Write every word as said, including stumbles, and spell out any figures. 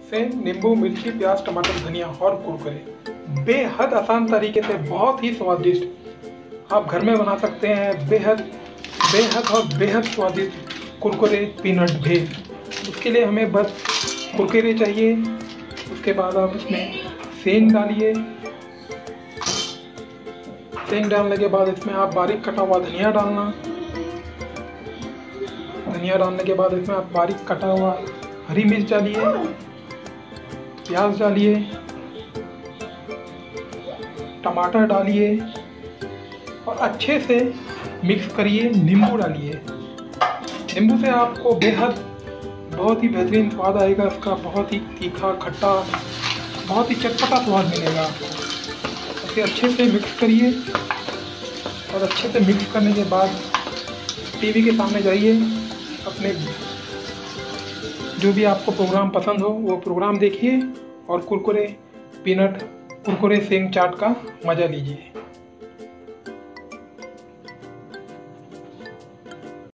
से नींबू, मिर्ची, प्याज, टमाटर, धनिया और कुरकुरे। बेहद आसान तरीके से बहुत ही स्वादिष्ट आप घर में बना सकते हैं। बेहद बेहद और बेहद स्वादिष्ट कुरकुरे पीनट भेल। उसके लिए हमें बस कुरकुरे चाहिए। उसके बाद आप इसमें सेंध डालिए। सेंध डालने के बाद इसमें आप बारीक कटा हुआ धनिया डालना। धनिया डालने के बाद इसमें आप बारीक कटा हुआ हरी मिर्च डालिए, प्याज डालिए, टमाटर डालिए और अच्छे से मिक्स करिए। नींबू डालिए। नींबू से आपको बेहद बहुत ही बेहतरीन स्वाद आएगा इसका। बहुत ही तीखा, खट्टा, बहुत ही चटपटा स्वाद मिलेगा आपको। इसे अच्छे से मिक्स करिए और अच्छे से मिक्स करने के बाद टीवी के सामने जाइए। अपने जो भी आपको प्रोग्राम पसंद हो वो प्रोग्राम देखिए और कुरकुरे पीनट कुरकुरे सेंध चाट का मज़ा लीजिए।